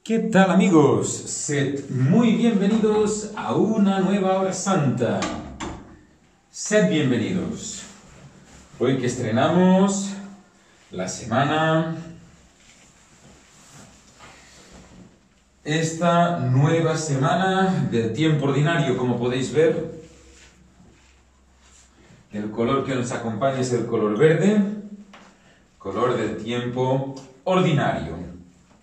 ¿Qué tal, amigos? Sed muy bienvenidos a una nueva hora santa. Sed bienvenidos. Hoy que estrenamos la semana, esta nueva semana del tiempo ordinario, como podéis ver, el color que nos acompaña es el color verde, color del tiempo ordinario.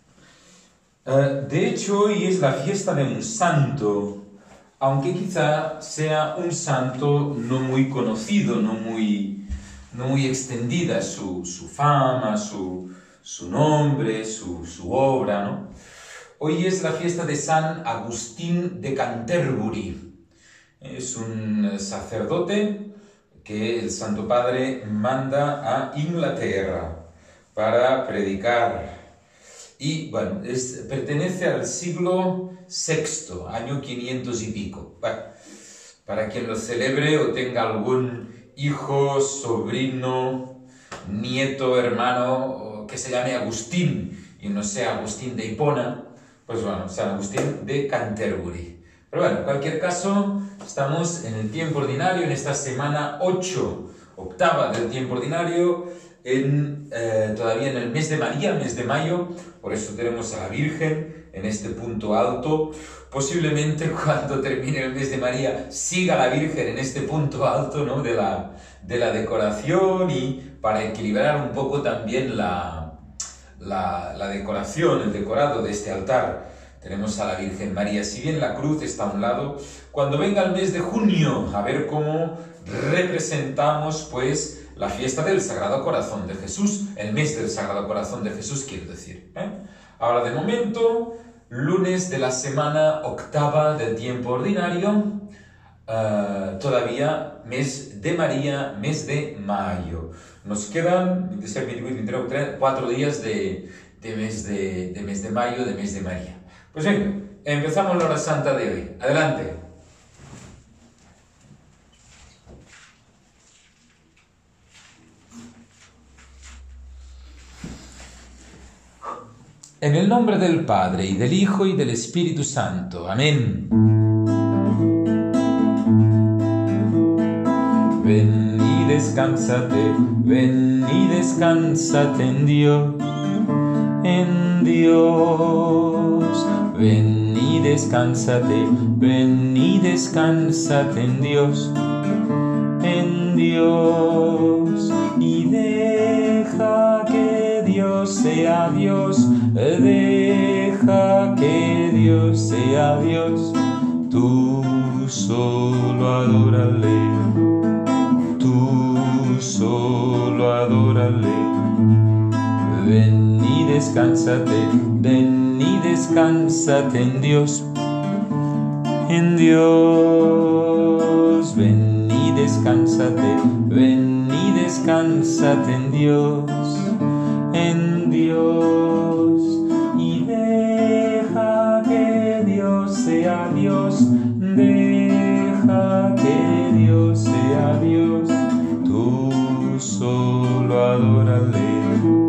De hecho, hoy es la fiesta de un santo, aunque quizá sea un santo no muy conocido, no muy extendida su fama, su nombre, su obra, ¿no? Hoy es la fiesta de San Agustín de Canterbury. Es un sacerdote que el Santo Padre manda a Inglaterra para predicar. Y bueno, pertenece al siglo VI, año 500 y pico. Bueno, para quien lo celebre o tenga algún hijo, sobrino, nieto, hermano que se llame Agustín y no sea Agustín de Hipona, pues bueno, San Agustín de Canterbury. Pero bueno, en cualquier caso, estamos en el tiempo ordinario, en esta semana 8, octava del tiempo ordinario, todavía en el mes de María, mes de mayo. Por eso tenemos a la Virgen en este punto alto. Posiblemente cuando termine el mes de María siga la Virgen en este punto alto, ¿no? de la decoración, y para equilibrar un poco también la decoración, el decorado de este altar. Tenemos a la Virgen María, si bien la cruz está a un lado. Cuando venga el mes de junio, a ver cómo representamos pues la fiesta del Sagrado Corazón de Jesús, el mes del Sagrado Corazón de Jesús, quiero decir. Ahora, de momento, lunes de la semana octava del tiempo ordinario, todavía mes de María, mes de mayo. Nos quedan 4 días de mes de mayo, de mes de María. Pues venga, empezamos la hora santa de hoy. Adelante. En el nombre del Padre, y del Hijo, y del Espíritu Santo. Amén. Ven y descánsate en Dios, en Dios. Ven y descánsate en Dios, en Dios. Y deja que Dios sea Dios, deja que Dios sea Dios. Tú solo adórale, tú solo adórale. Ven y descánsate en Dios, en Dios. Ven y descánsate en Dios, en Dios. Y deja que Dios sea Dios, deja que Dios sea Dios. Tú solo adórale,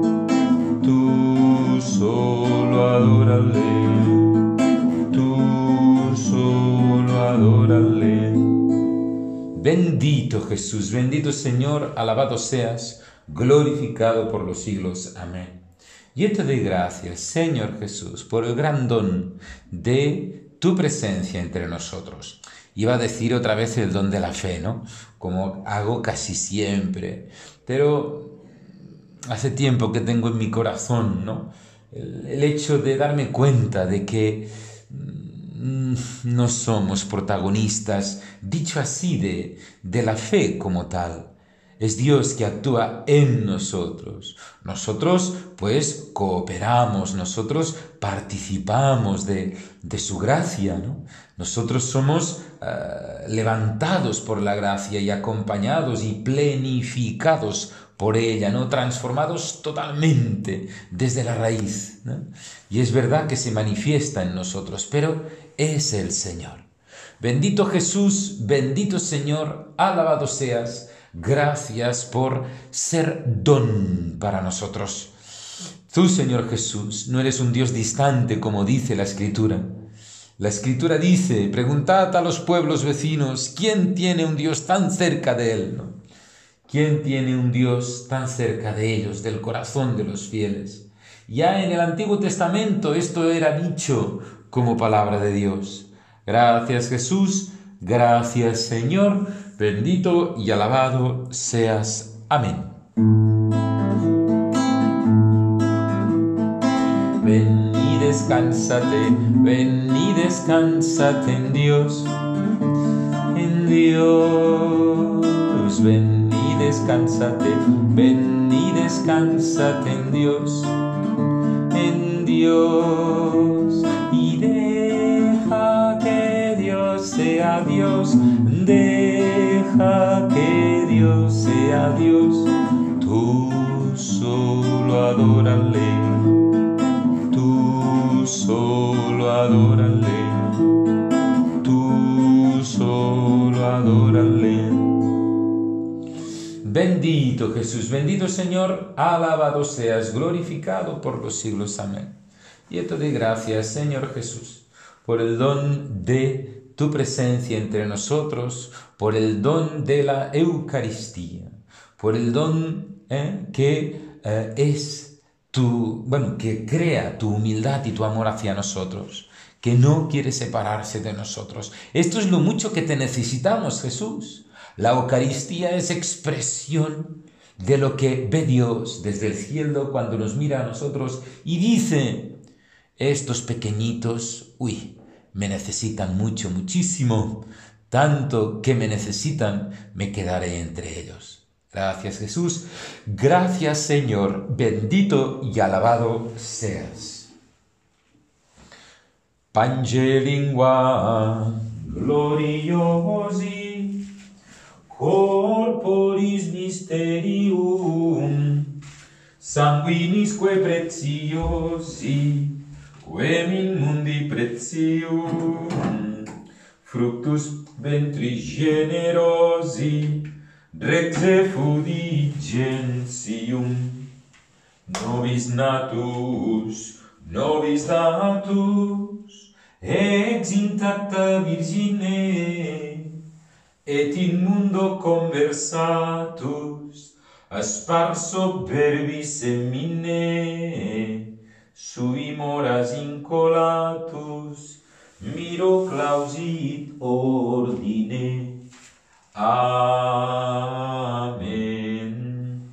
tú solo adórale, tú solo adórale. Bendito Jesús, bendito Señor, alabado seas, glorificado por los siglos. Amén. Yo te doy gracias, Señor Jesús, por el gran don de tu presencia entre nosotros. Iba a decir otra vez el don de la fe, ¿no? Como hago casi siempre. Pero hace tiempo que tengo en mi corazón, ¿no? El hecho de darme cuenta de que no somos protagonistas, dicho así, de la fe como tal. Es Dios que actúa en nosotros. Nosotros, pues, cooperamos, nosotros participamos de su gracia, ¿no? Nosotros somos levantados por la gracia y acompañados y plenificados por ella, ¿no? Transformados totalmente desde la raíz, ¿no? Y es verdad que se manifiesta en nosotros, pero es el Señor. Bendito Jesús, bendito Señor, alabado seas. Gracias por ser don para nosotros. Tú, Señor Jesús, no eres un Dios distante como dice la Escritura. La Escritura dice, preguntad a los pueblos vecinos, ¿quién tiene un Dios tan cerca de él? ¿No? ¿Quién tiene un Dios tan cerca de ellos, del corazón de los fieles? Ya en el Antiguo Testamento esto era dicho como palabra de Dios. Gracias Jesús, gracias Señor, bendito y alabado seas. Amén. Ven y descánsate en Dios, en Dios. Ven y descánsate en Dios, en Dios. Y deja que Dios sea Dios, deja que Dios sea Dios. Tú solo adórale. Solo adórale, tú solo adórale. Bendito Jesús, bendito Señor, alabado seas, glorificado por los siglos. Amén. Y te doy gracias, Señor Jesús, por el don de tu presencia entre nosotros, por el don de la Eucaristía, por el don que es que crea tu humildad y tu amor hacia nosotros, que no quiere separarse de nosotros. Esto es lo mucho que te necesitamos, Jesús. La Eucaristía es expresión de lo que ve Dios desde el cielo cuando nos mira a nosotros y dice, estos pequeñitos, me necesitan mucho, muchísimo, tanto que me necesitan, me quedaré entre ellos. Gracias Jesús, gracias Señor, bendito y alabado seas. Pange lingua gloriosi, corporis mysterium, sanguinisque preciosi, quem in mundi pretium, fructus ventris generosi, Rex effudigentium, nobis natus, ex intacta Virgine, et in mundo conversatus, asparso verbis semine, sui moras incolatus, miro clausit ordine. Amén.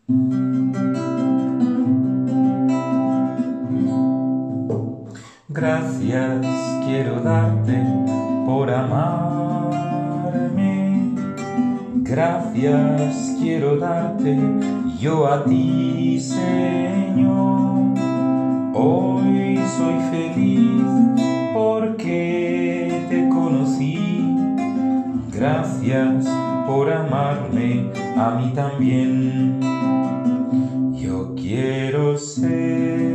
Gracias quiero darte por amarme. Gracias quiero darte yo a ti, Señor. Hoy soy feliz porque te conocí. Gracias por amarme a mí también. Yo quiero ser,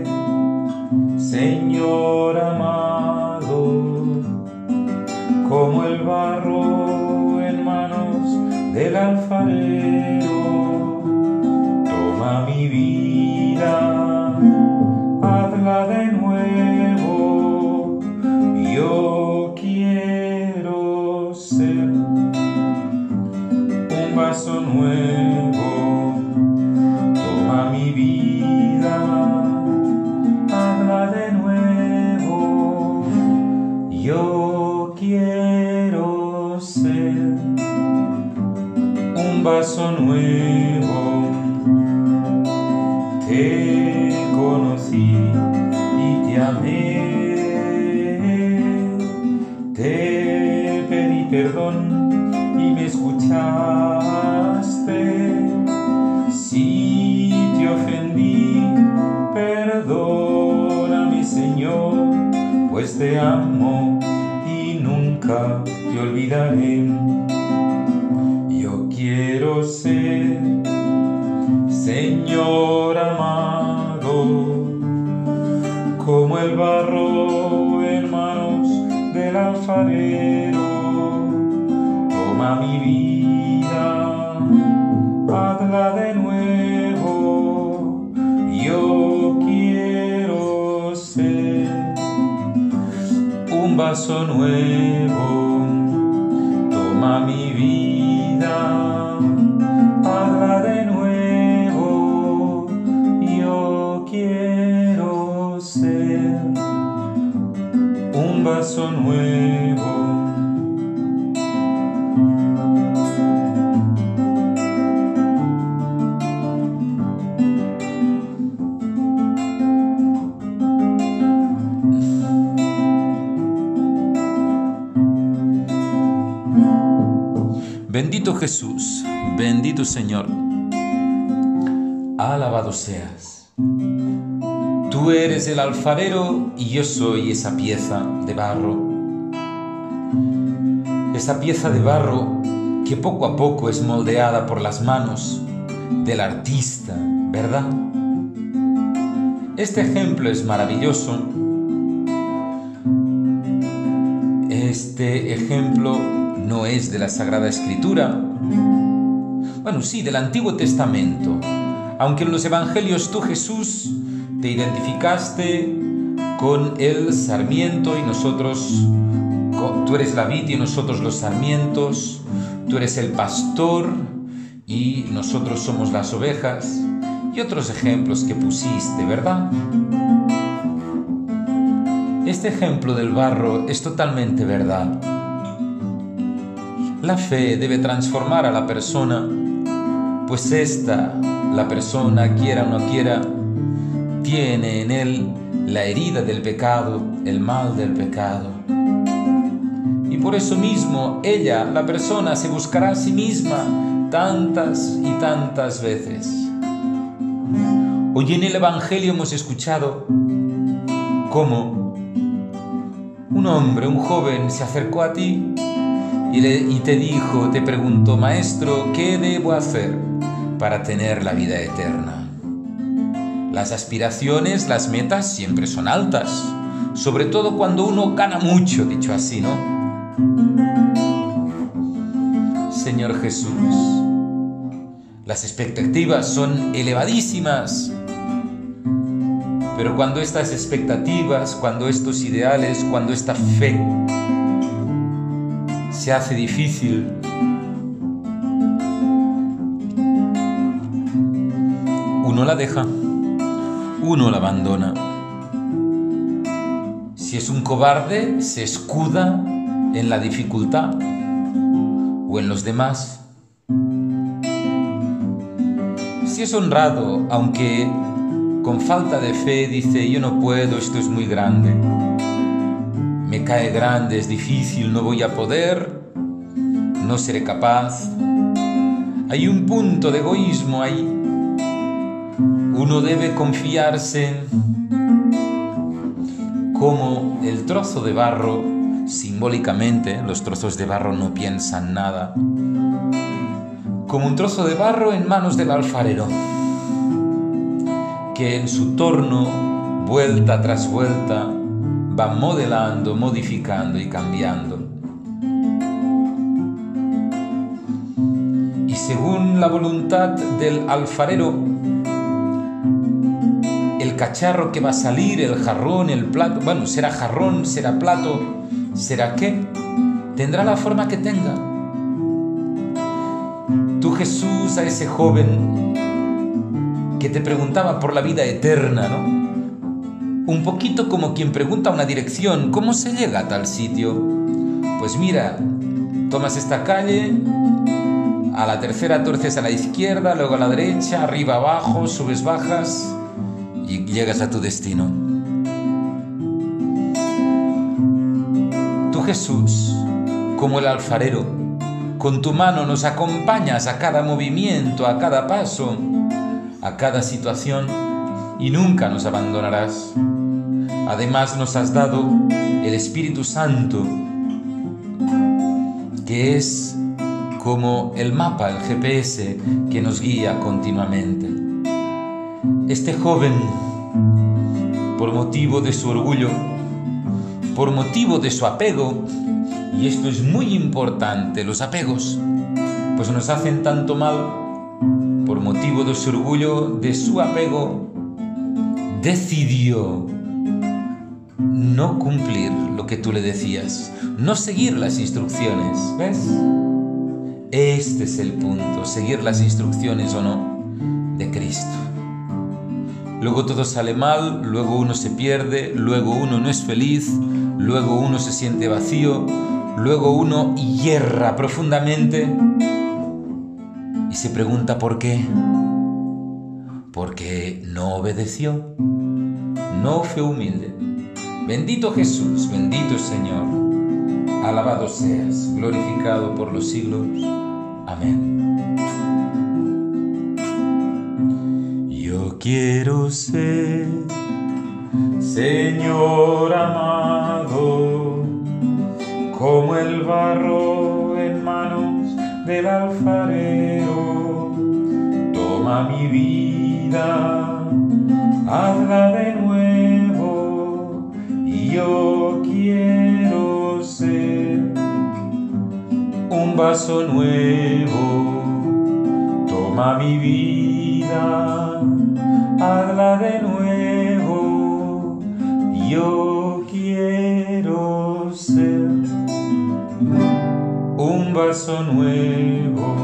Señor amado, como el barro en manos del alfarero. Toma mi vida, hazla de nuevo. Yo quiero ser un vaso nuevo. Toma mi vida, hazla de nuevo. Yo quiero ser un vaso nuevo. Te conocí y te amé. Te pedí perdón y me escuchaste. Si te ofendí, perdóname, Señor, pues te amo y nunca te olvidaré. Yo quiero ser, Señor amado, como el barro en manos del alfarero. Toma mi vida, hazla de nuevo. Yo quiero ser un vaso nuevo. Toma mi vida, hazla de nuevo. Yo quiero ser un vaso nuevo. Bendito Jesús, bendito Señor, alabado seas. Tú eres el alfarero y yo soy esa pieza de barro. Esa pieza de barro que poco a poco es moldeada por las manos del artista, ¿verdad? Este ejemplo es maravilloso. Este ejemplo no es de la Sagrada Escritura. Bueno, sí, del Antiguo Testamento. Aunque en los Evangelios tú, Jesús, te identificaste con el sarmiento y nosotros, tú eres la vid y nosotros los sarmientos, tú eres el pastor y nosotros somos las ovejas, y otros ejemplos que pusiste, ¿verdad? Este ejemplo del barro es totalmente verdad. La fe debe transformar a la persona, pues la persona, quiera o no quiera, tiene en él la herida del pecado, el mal del pecado. Y por eso mismo la persona, se buscará a sí misma tantas y tantas veces. Hoy en el Evangelio hemos escuchado cómo un hombre, un joven, se acercó a ti y te dijo, te preguntó: Maestro, ¿qué debo hacer para tener la vida eterna? Las aspiraciones, las metas siempre son altas, sobre todo cuando uno gana mucho, dicho así, ¿no? Señor Jesús, las expectativas son elevadísimas, pero cuando estas expectativas, cuando estos ideales, cuando esta fe se hace difícil, uno la deja, uno la abandona. Si es un cobarde, se escuda en la dificultad o en los demás. si es honrado, aunque con falta de fe dice, yo no puedo, esto es muy grande, me cae grande, es difícil, no voy a poder, no seré capaz. Hay un punto de egoísmo ahí. Uno debe confiarse como el trozo de barro, simbólicamente, los trozos de barro no piensan nada, como un trozo de barro en manos del alfarero, que en su torno, vuelta tras vuelta, va modelando, modificando y cambiando. Y según la voluntad del alfarero, el cacharro que va a salir, el jarrón, el plato, bueno, será jarrón, será plato, será qué, tendrá la forma que tenga. Tú, Jesús, a ese joven que te preguntaba por la vida eterna, ¿no? Un poquito como quien pregunta una dirección, ¿cómo se llega a tal sitio? Pues mira, tomas esta calle, a la tercera torces a la izquierda, luego a la derecha, arriba, abajo, subes, bajas y llegas a tu destino. Tú, Jesús, como el alfarero, con tu mano nos acompañas a cada movimiento, a cada paso, a cada situación y nunca nos abandonarás. Además nos has dado el Espíritu Santo, que es como el mapa, el GPS que nos guía continuamente. Este joven, por motivo de su orgullo, por motivo de su apego, y esto es muy importante, los apegos, pues nos hacen tanto mal, por motivo de su orgullo, de su apego, decidió no cumplir lo que tú le decías, no seguir las instrucciones, ¿ves? Este es el punto, seguir las instrucciones o no de Cristo. Luego todo sale mal, luego uno se pierde, luego uno no es feliz, luego uno se siente vacío, luego uno hierra profundamente y se pregunta ¿por qué? Porque no obedeció, no fue humilde. Bendito Jesús, bendito Señor, alabado seas, glorificado por los siglos. Amén. Yo quiero ser, Señor amado, como el barro en manos del alfarero. Toma mi vida, hazla de nuevo, y yo quiero ser un vaso nuevo. Toma mi vida, hazla de nuevo, yo quiero ser un vaso nuevo.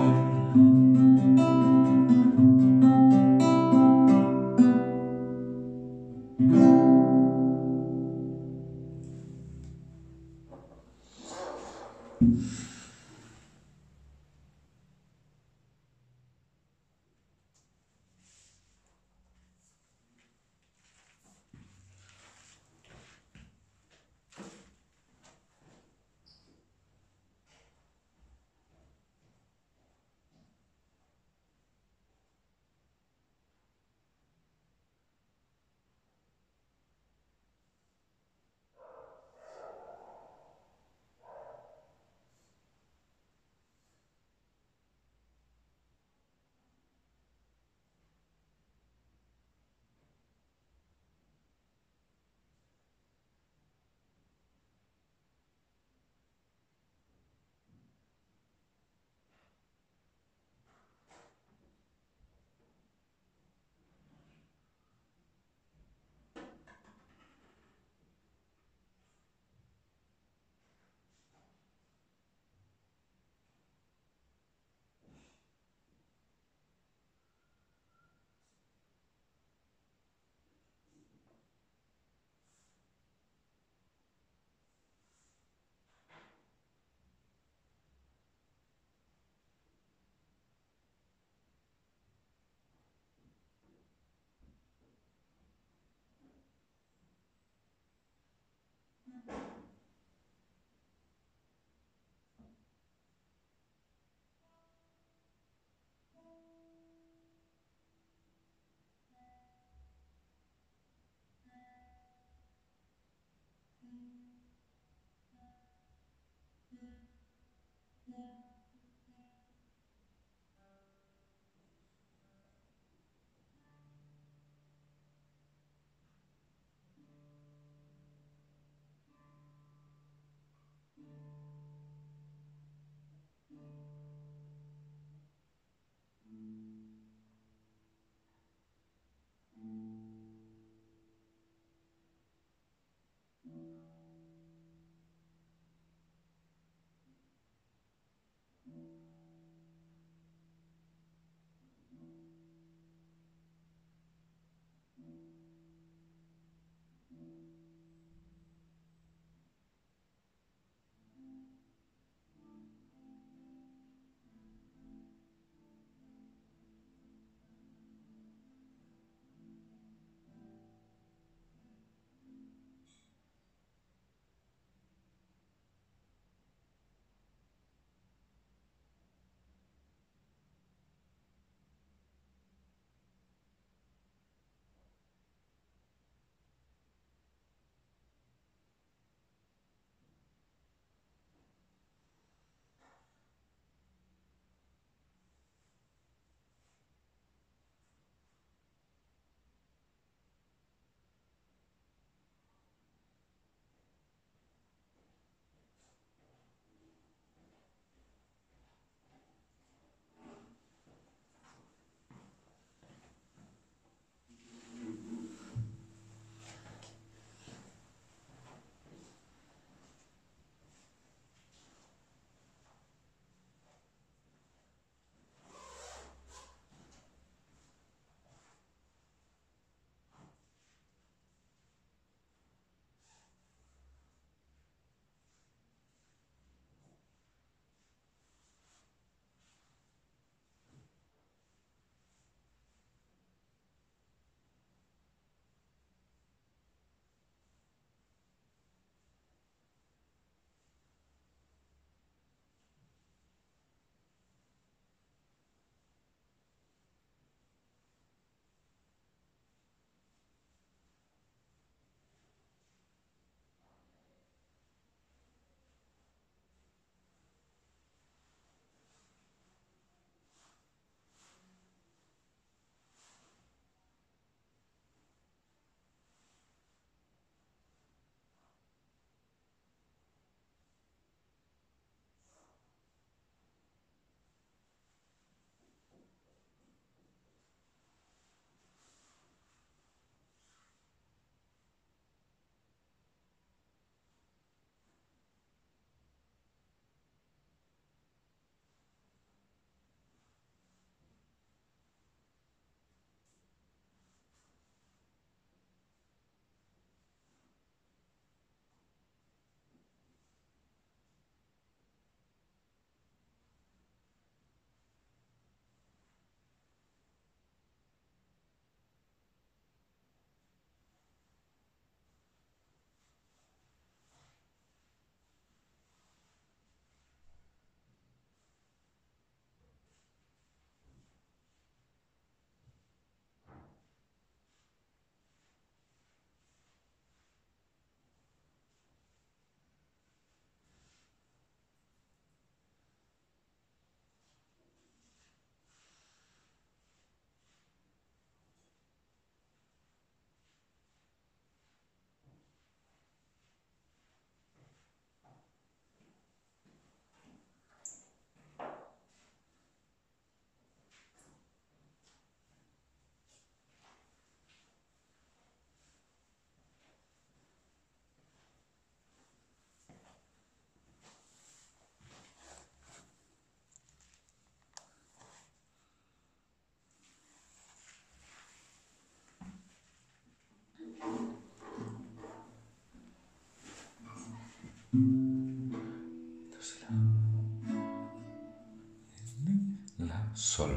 La, sol.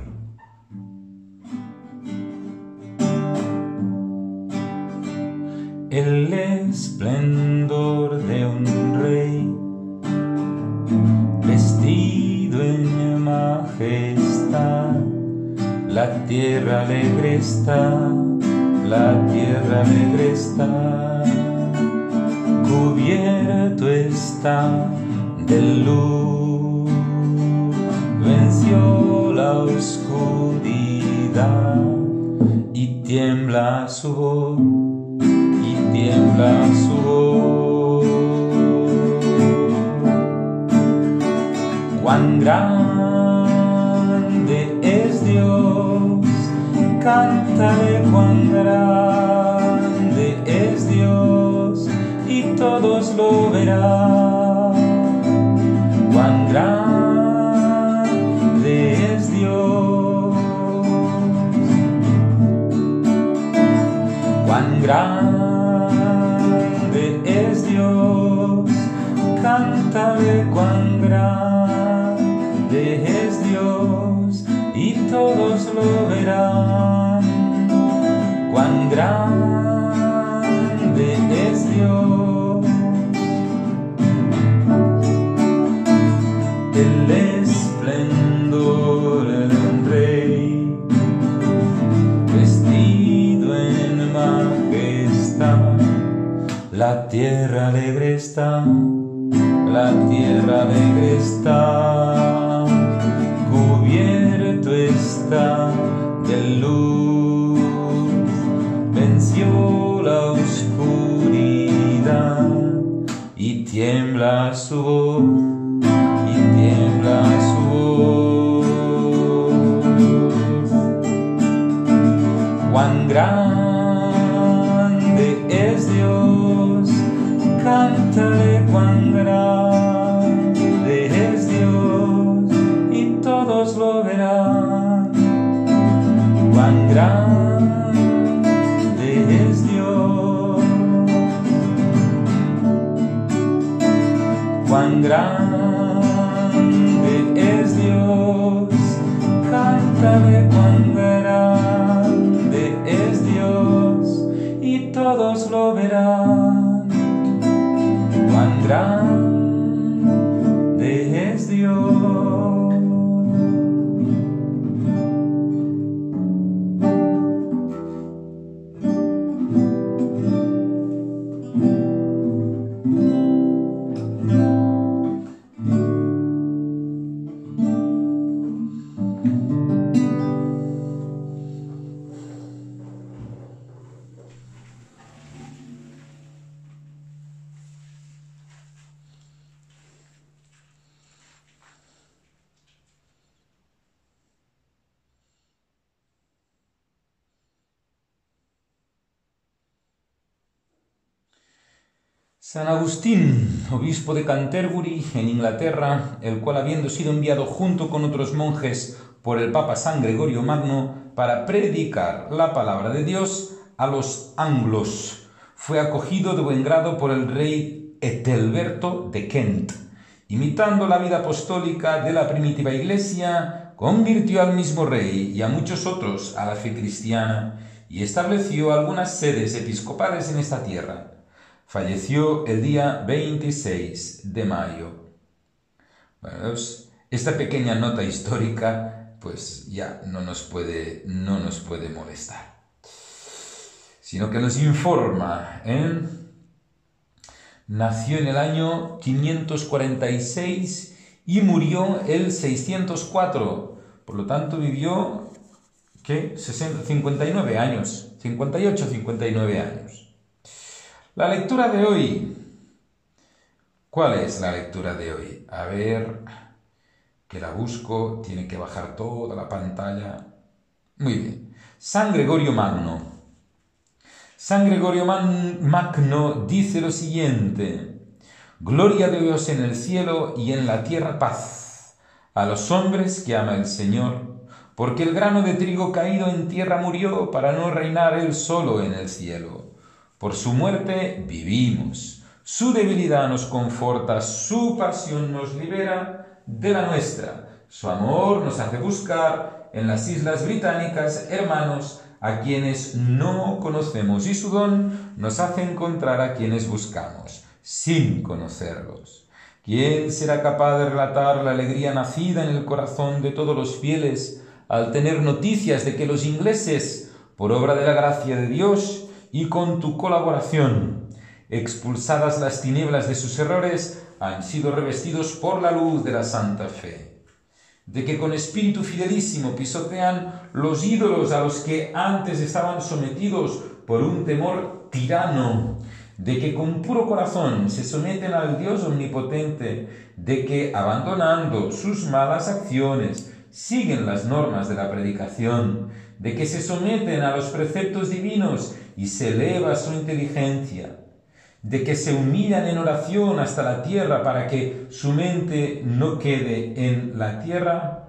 El esplendor de un rey vestido en majestad, la tierra alegre está, la tierra alegre está, cubierto está de luz, venció la oscuridad y tiembla su voz. Tiembla su voz. Cuán grande es Dios, cántale cuán grande es Dios y todos lo verán. Cuán grande es Dios, cuán grande es Dios, cántale cuán grande es Dios y todos lo verán. Cuán grande es Dios. El esplendor de un rey vestido en majestad, la tierra alegre está, la tierra alegre está, cubierto está de luz, venció la oscuridad y tiembla su voz, y tiembla su voz. Cuán grande es Dios, cántale cuán grande es Dios y todos lo verán. Cuán grande es Dios, cuán grande es Dios, cántale cuán grande es Dios y todos lo verán. Cuán grande es Dios. San Agustín, obispo de Canterbury, en Inglaterra, el cual, habiendo sido enviado junto con otros monjes por el Papa San Gregorio Magno para predicar la palabra de Dios a los anglos, fue acogido de buen grado por el rey Ethelberto de Kent. Imitando la vida apostólica de la primitiva iglesia, convirtió al mismo rey y a muchos otros a la fe cristiana y estableció algunas sedes episcopales en esta tierra. Falleció el día 26 de mayo. Bueno, esta pequeña nota histórica pues ya no nos puede molestar, sino que nos informa, nació en el año 546 y murió el 604, por lo tanto vivió 59 años, 58-59 años. La lectura de hoy. ¿Cuál es la lectura de hoy? A ver, que la busco, tiene que bajar toda la pantalla. Muy bien. San Gregorio Magno. San Gregorio Magno dice lo siguiente: Gloria a Dios en el cielo y en la tierra paz a los hombres que ama el Señor, porque el grano de trigo caído en tierra murió para no reinar él solo en el cielo. Por su muerte vivimos, Su debilidad nos conforta, su pasión nos libera de la nuestra. Su amor nos hace buscar en las Islas Británicas hermanos a quienes no conocemos y su don nos hace encontrar a quienes buscamos, sin conocerlos. ¿Quién será capaz de relatar la alegría nacida en el corazón de todos los fieles al tener noticias de que los ingleses, por obra de la gracia de Dios y con tu colaboración, expulsadas las tinieblas de sus errores, han sido revestidos por la luz de la santa fe? De que con espíritu fidelísimo pisotean los ídolos a los que antes estaban sometidos por un temor tirano, de que con puro corazón se someten al Dios omnipotente, de que abandonando sus malas acciones siguen las normas de la predicación, de que se someten a los preceptos divinos y se eleva su inteligencia, de que se humillan en oración hasta la tierra para que su mente no quede en la tierra.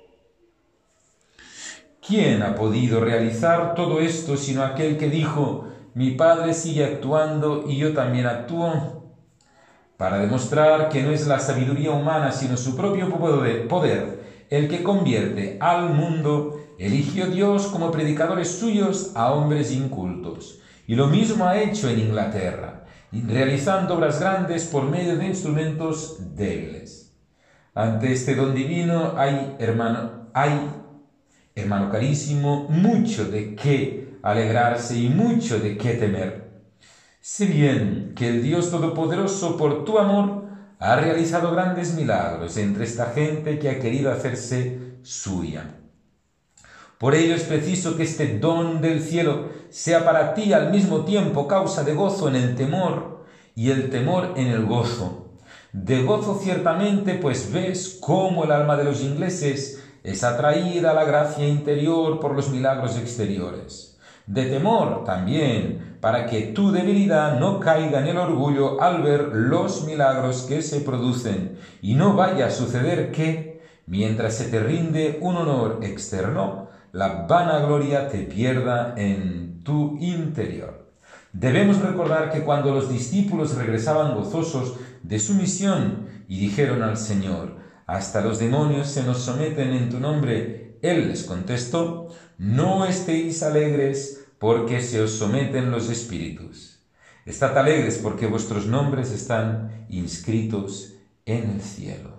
¿Quién ha podido realizar todo esto sino aquel que dijo: mi Padre sigue actuando y yo también actúo? Para demostrar que no es la sabiduría humana sino su propio poder el que convierte al mundo, eligió Dios como predicadores suyos a hombres incultos. Y lo mismo ha hecho en Inglaterra, realizando obras grandes por medio de instrumentos débiles. Ante este don divino hay, hermano carísimo, mucho de qué alegrarse y mucho de qué temer. Sé bien que el Dios Todopoderoso, por tu amor, ha realizado grandes milagros entre esta gente que ha querido hacerse suya. Por ello es preciso que este don del cielo sea para ti al mismo tiempo causa de gozo en el temor y el temor en el gozo. De gozo ciertamente, pues ves cómo el alma de los ingleses es atraída a la gracia interior por los milagros exteriores. De temor también, para que tu debilidad no caiga en el orgullo al ver los milagros que se producen y no vaya a suceder que, mientras se te rinde un honor externo, la vanagloria te pierda en tu interior. Debemos recordar que cuando los discípulos regresaban gozosos de su misión y dijeron al Señor: hasta los demonios se nos someten en tu nombre, Él les contestó: no estéis alegres porque se os someten los espíritus. Estad alegres porque vuestros nombres están inscritos en el cielo.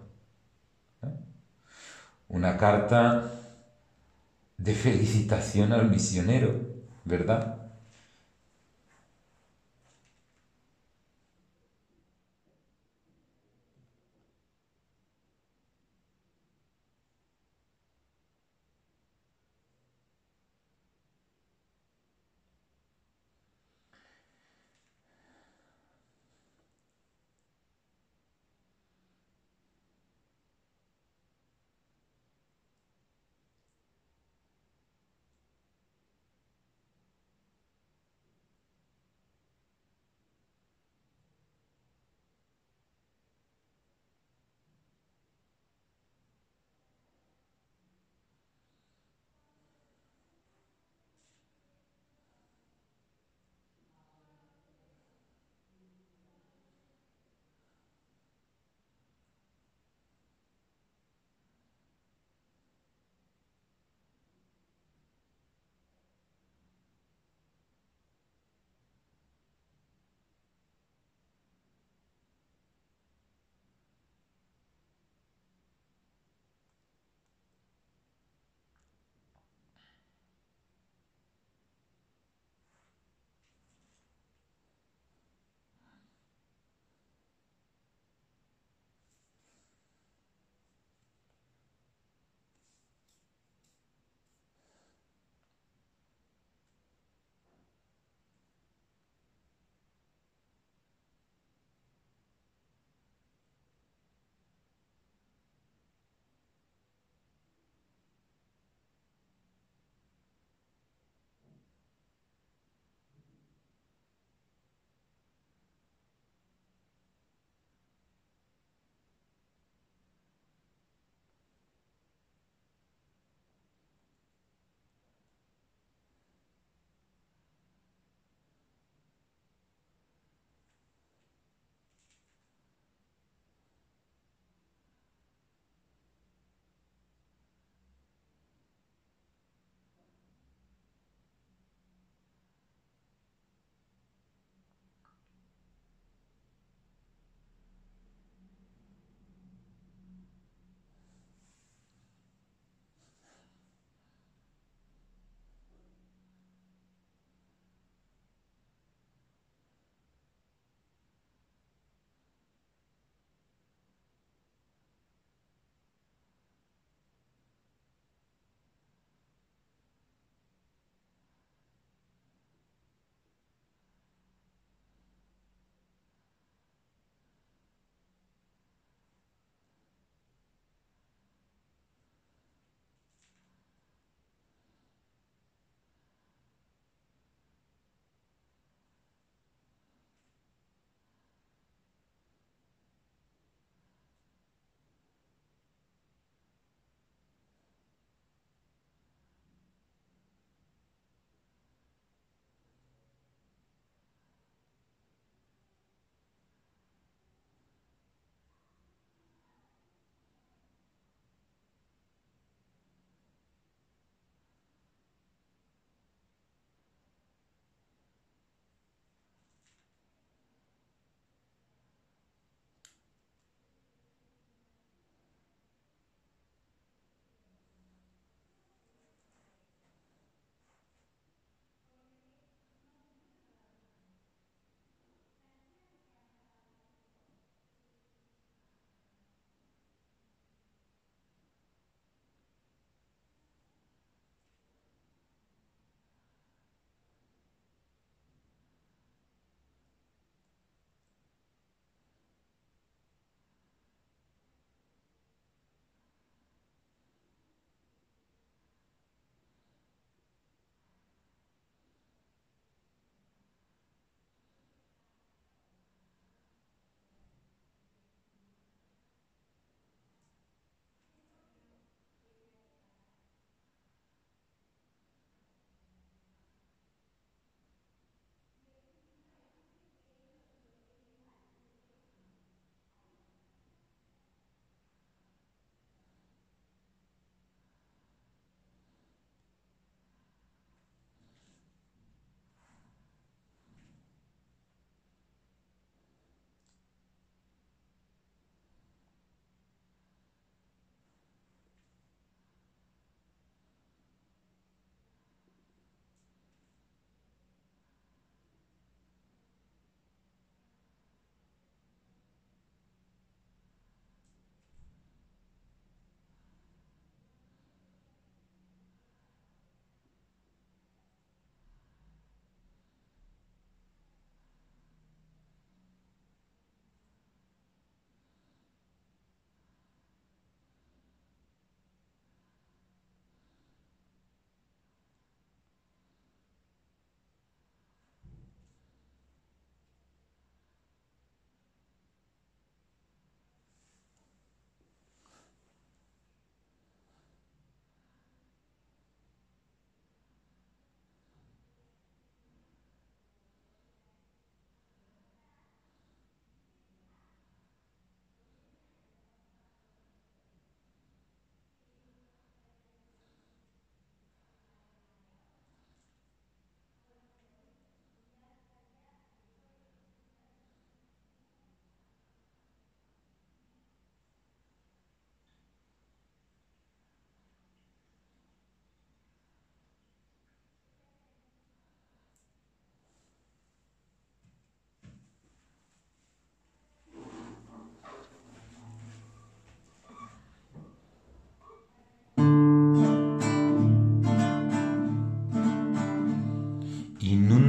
Una carta de felicitación al misionero, ¿verdad?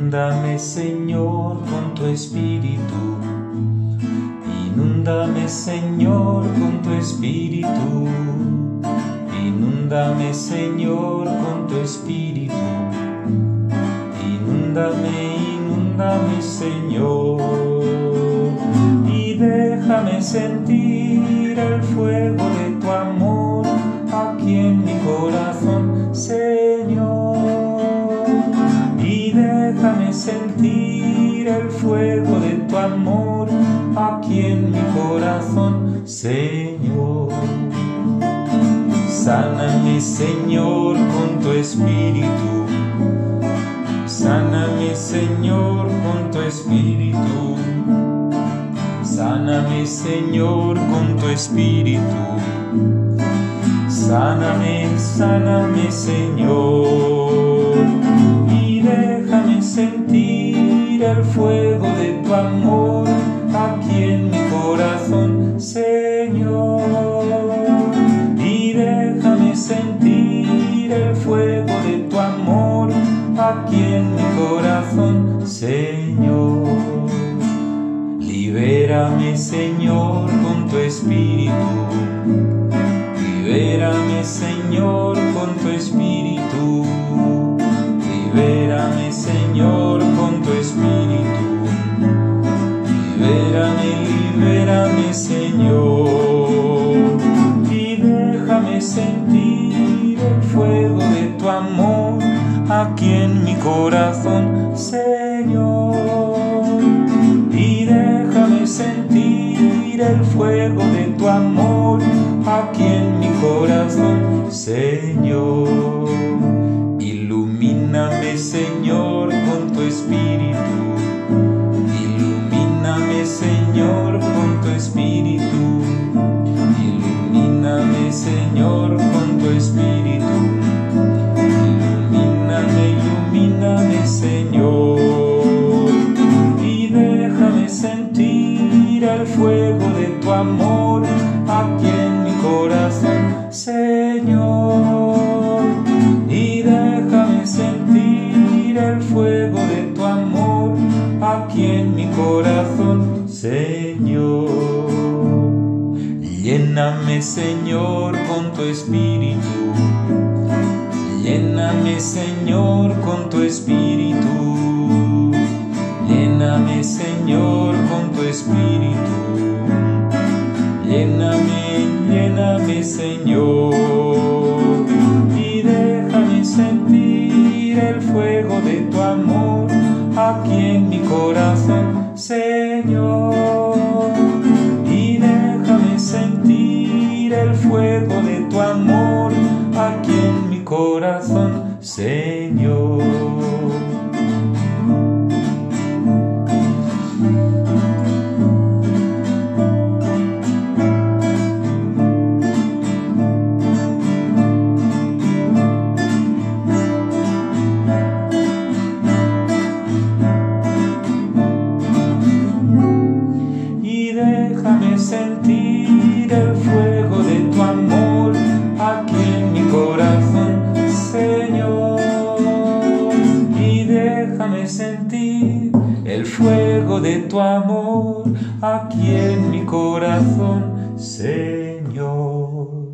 Inúndame, Señor, con tu espíritu. Inúndame, Señor, con tu espíritu. Inúndame, Señor, con tu espíritu. Inúndame, inúndame, Señor. Y déjame sentir el fuego de tu amor aquí en mi corazón, Señor. Y déjame sentir el fuego de tu amor aquí en mi corazón, Señor. Sáname, Señor, con tu espíritu. Sáname, Señor, con tu espíritu. Sáname, Señor, con tu espíritu. Sáname, sáname, Señor. Y déjame sentir el fuego de tu amor aquí en mi corazón, Señor. Y déjame sentir el fuego de tu amor aquí en mi corazón, Señor. Libérame, Señor, con tu espíritu. Libérame, Señor, con tu espíritu. Libérame, Señor, con tu espíritu. Libérame, libérame, Señor. Y déjame sentir el fuego de tu amor aquí en mi corazón, Señor. Y déjame sentir el fuego de tu amor aquí en mi corazón, Señor. Ilumíname, Señor, con tu espíritu. Ilumíname, Señor, con tu espíritu. Ilumíname, Señor, con tu espíritu. Ilumíname, ilumíname, Señor. Y déjame sentir el fuego de tu amor aquí en mi corazón, Señor. Y déjame sentir el fuego de tu amor aquí en mi corazón, Señor. Lléname, Señor, con tu espíritu. Lléname, Señor, con tu espíritu. Lléname, Señor, con tu espíritu. Lléname, lléname, Señor. Y déjame sentir el fuego de tu amor aquí en mi corazón, Señor. Y déjame sentir el fuego de tu amor aquí en mi corazón, Señor. Déjame sentir el fuego de tu amor aquí en mi corazón, Señor. Y déjame sentir el fuego de tu amor aquí en mi corazón, Señor.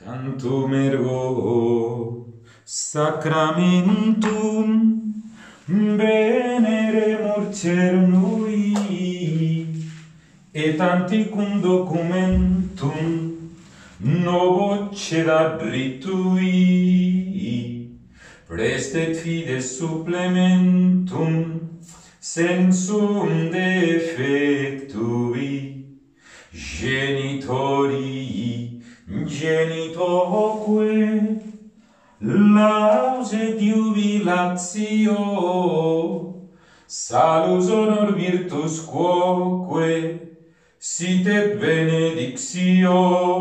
Cantum ergo sacramentum veneremur cernui et antiquum documentum novo cedat ritui prestet fides supplementum sensum defectui genitoque lauset jubilatio salus honor virtus quoque sit et benedictio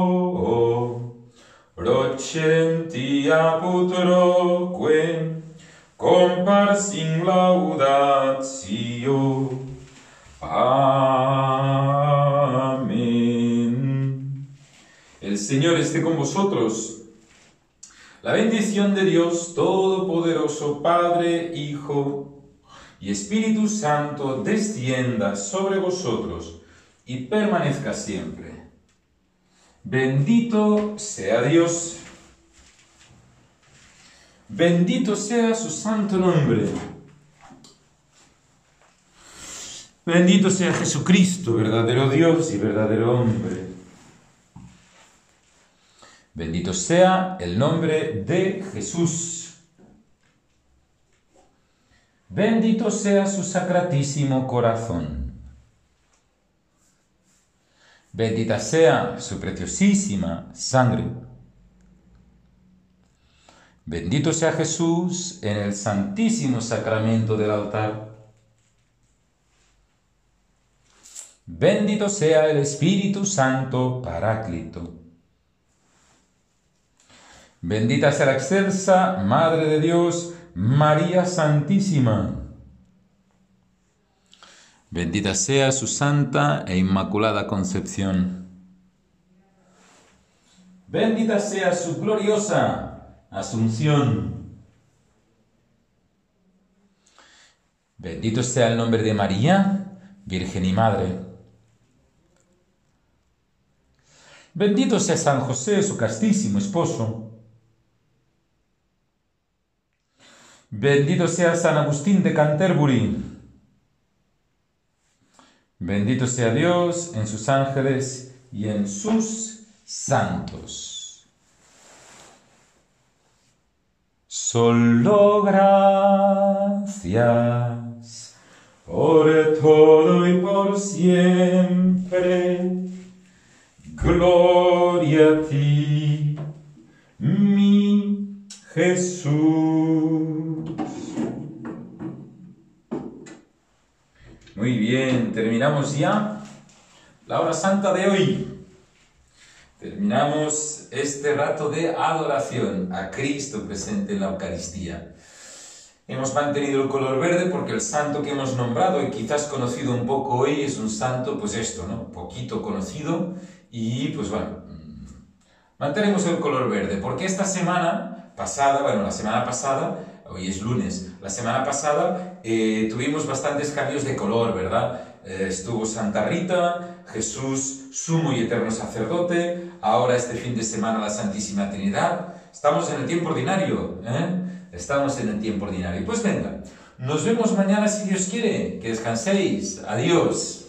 procenti apud roque compars in laudatio. Amén. El Señor esté con vosotros. La bendición de Dios Todopoderoso, Padre, Hijo y Espíritu Santo, descienda sobre vosotros y permanezca siempre. Bendito sea Dios. Bendito sea su santo nombre. Bendito sea Jesucristo, verdadero Dios y verdadero hombre. Bendito sea el nombre de Jesús. Bendito sea su sacratísimo corazón. Bendita sea su preciosísima sangre. Bendito sea Jesús en el santísimo sacramento del altar. Bendito sea el Espíritu Santo Paráclito. Bendita sea la excelsa Madre de Dios, María Santísima. Bendita sea su santa e inmaculada concepción. Bendita sea su gloriosa Asunción. Bendito sea el nombre de María, Virgen y Madre. Bendito sea San José, su castísimo esposo. Bendito sea San Agustín de Canterbury. Bendito sea Dios en sus ángeles y en sus santos. Solo gracias por todo y por siempre. Gloria a ti, mi Jesús. Muy bien, terminamos ya la hora santa de hoy. Terminamos este rato de adoración a Cristo presente en la Eucaristía. Hemos mantenido el color verde porque el santo que hemos nombrado y quizás conocido un poco hoy es un santo, pues esto, ¿no? Poquito conocido y pues bueno, mantenemos el color verde porque esta semana pasada, la semana pasada, hoy es lunes, la semana pasada tuvimos bastantes cambios de color, ¿verdad? Estuvo Santa Rita, Jesús, sumo y eterno sacerdote, ahora este fin de semana la Santísima Trinidad. Estamos en el tiempo ordinario, Estamos en el tiempo ordinario. Pues venga, nos vemos mañana si Dios quiere, que descanséis. Adiós.